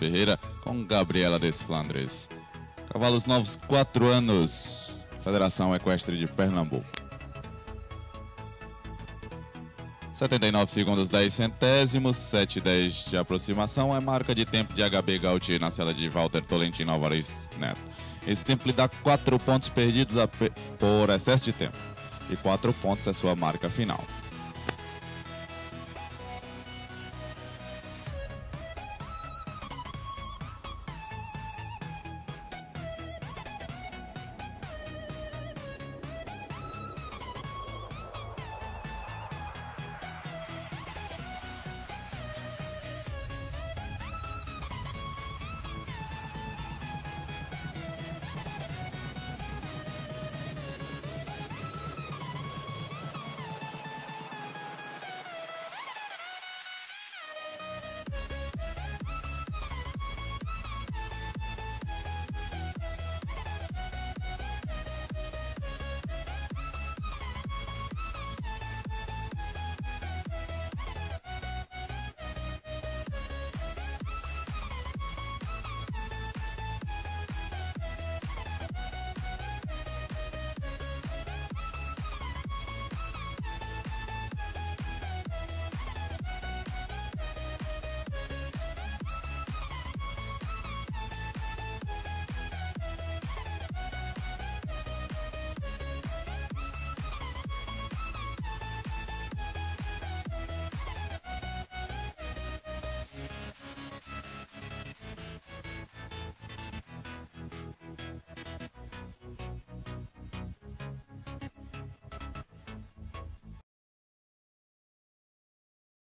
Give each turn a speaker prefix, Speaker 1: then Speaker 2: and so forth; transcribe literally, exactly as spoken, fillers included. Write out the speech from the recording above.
Speaker 1: Ferreira com Gabriela Desflandres. Cavalos novos, quatro anos, Federação Equestre de Pernambuco. setenta e nove segundos, dez centésimos, sete e dez de aproximação é marca de tempo de H B Gautier na cela de Walter Tolentino Alvarez Neto. Esse tempo lhe dá quatro pontos perdidos por excesso de tempo. E quatro pontos é sua marca final.